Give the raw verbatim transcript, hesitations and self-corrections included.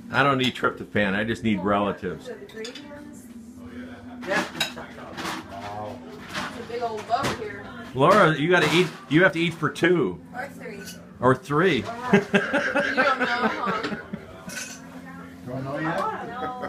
I don't need tryptophan. I just need relatives. So the green ones, Yeah. Wow. it's a big old boat here. Laura, you got to eat. You have to eat for two Or three. or three. You don't know, huh? Don't know yet? No.